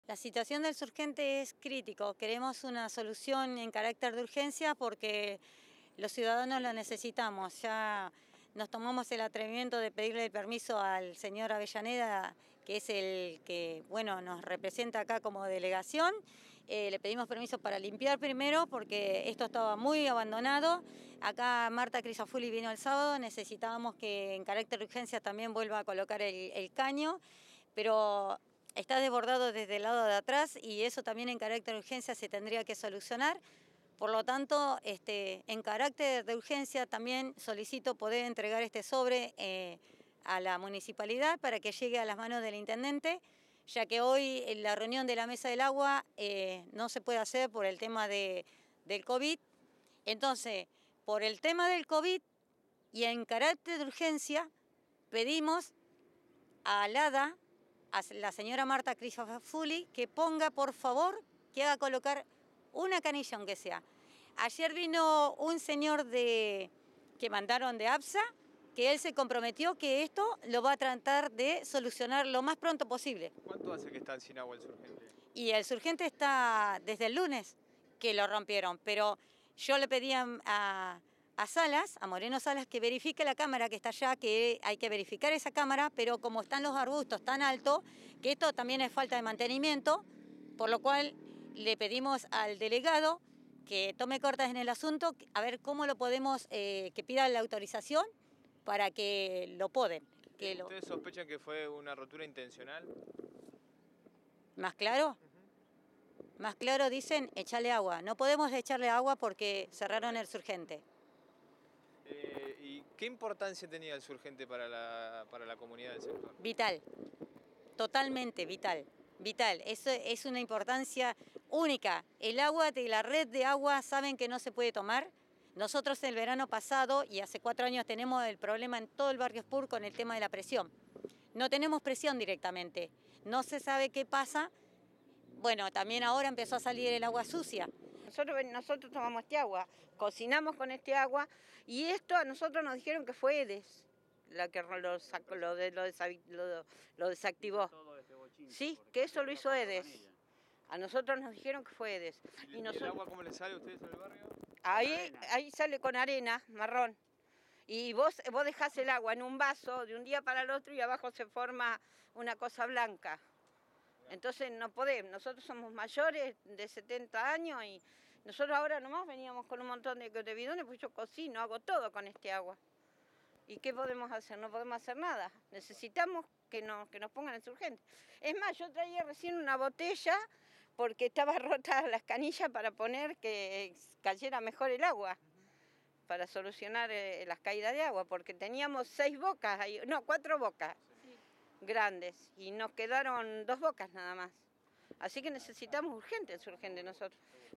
La situación del surgente es crítico. Queremos una solución en carácter de urgencia porque los ciudadanos lo necesitamos. Ya nos tomamos el atrevimiento de pedirle el permiso al señor Avellaneda, que es el que nos representa acá como delegación. Le pedimos permiso para limpiar primero porque esto estaba muy abandonado. Acá Marta Crisafulli vino el sábado, necesitábamos que en carácter de urgencia también vuelva a colocar el caño, pero está desbordado desde el lado de atrás y eso también en carácter de urgencia se tendría que solucionar. Por lo tanto, en carácter de urgencia también solicito poder entregar este sobre a la municipalidad para que llegue a las manos del intendente, ya que hoy en la reunión de la Mesa del Agua no se puede hacer por el tema del COVID. Entonces, por el tema del COVID y en carácter de urgencia, pedimos a LADA, a la señora Marta Crisafulli, que ponga, por favor, que haga colocar una canilla aunque sea. Ayer vino un señor que mandaron de APSA, que él se comprometió que esto lo va a tratar de solucionar lo más pronto posible. ¿Cuánto hace que están sin agua el surgente? Y el surgente está desde el lunes que lo rompieron, pero yo le pedí a Salas, a Moreno Salas, que verifique la cámara que está allá, que hay que verificar esa cámara, pero como están los arbustos tan altos, que esto también es falta de mantenimiento, por lo cual le pedimos al delegado que tome cartas en el asunto, a ver cómo lo podemos, que pida la autorización para que lo poden. ¿Ustedes sospechan que fue una rotura intencional? ¿Más claro? Más claro dicen, echarle agua. No podemos echarle agua porque cerraron el surgente. ¿Y qué importancia tenía el surgente para la comunidad del sector? Vital, totalmente vital. Vital, eso es una importancia única. El agua de la red de agua saben que no se puede tomar. Nosotros el verano pasado y hace 4 años tenemos el problema en todo el barrio Spur con el tema de la presión. No tenemos presión directamente, no se sabe qué pasa. Bueno, también ahora empezó a salir el agua sucia. Nosotros tomamos este agua, cocinamos con este agua y esto a nosotros nos dijeron que fue EDES la que lo desactivó. Sí, que eso lo hizo EDES. A nosotros nos dijeron que fue EDES. ¿Y el agua cómo le sale a ustedes en el barrio? Ahí sale con arena marrón. Y vos dejás el agua en un vaso de un día para el otro y abajo se forma una cosa blanca. Entonces no podemos, nosotros somos mayores de 70 años y nosotros ahora nomás veníamos con un montón de bidones, pues yo cocino, hago todo con este agua. ¿Y qué podemos hacer? No podemos hacer nada. Necesitamos que nos pongan el surgente. Es más, yo traía recién una botella porque estaba rota las canillas para poner que cayera mejor el agua, para solucionar las caídas de agua, porque teníamos 4 bocas grandes y nos quedaron 2 bocas nada más. Así que necesitamos urgente el surgente nosotros.